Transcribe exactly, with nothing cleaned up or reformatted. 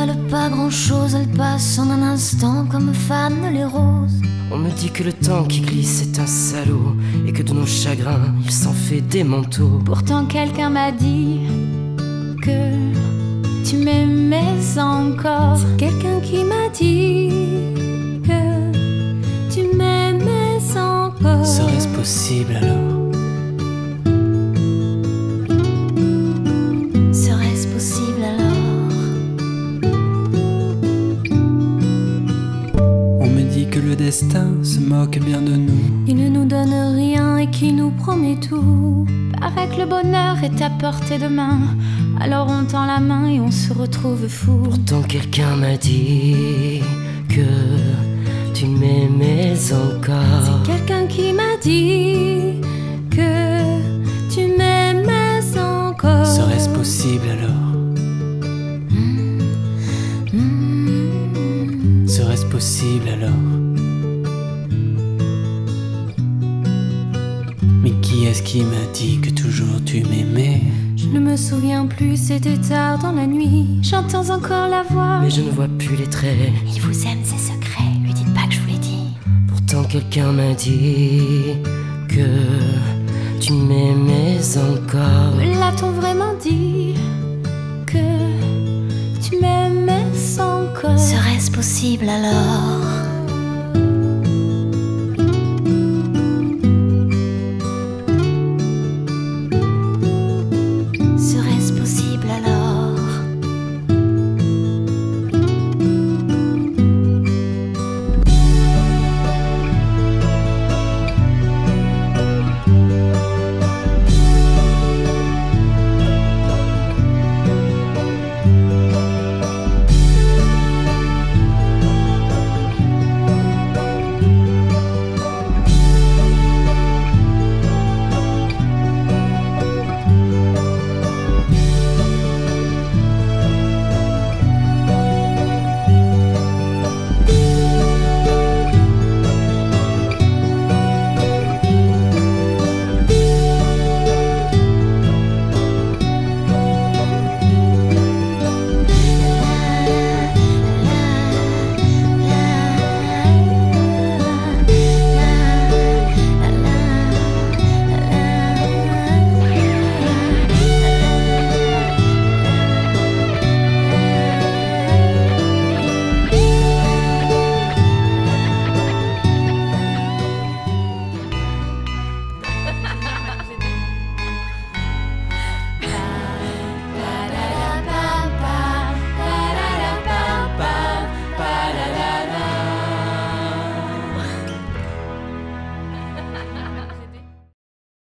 valent pas grand chose, elles passent en un instant comme fanent les roses. On me dit que le temps qui glisse est un salaud et que de nos chagrins il s'en fait des manteaux. Pourtant quelqu'un m'a dit que tu m'aimais encore. C'est quelqu'un qui m'a dit que tu m'aimais encore. Serait-ce possible alors? Serait-ce possible alors? On me dit que le destin se moque bien de nous. Il ne nous donne rien et qui nous promet tout. Paraît que le bonheur est à portée de main. Alors on tend la main et on se retrouve fou. Pourtant quelqu'un m'a dit que tu m'aimais encore. C'est quelqu'un qui m'a dit que tu m'aimais encore. Serait-ce possible alors? Mmh, mmh. Serait-ce possible alors? Mais qui est-ce qui m'a dit que toujours tu m'aimais? Je ne me souviens plus, c'était tard dans la nuit. J'entends encore la voix, Mais je ne vois plus les traits. il vous aime, c'est secret, lui dites pas que je vous l'ai dit. Pourtant quelqu'un m'a dit que tu m'aimais encore. Me l'a-t-on vraiment dit que tu m'aimais encore? Serait-ce possible alors?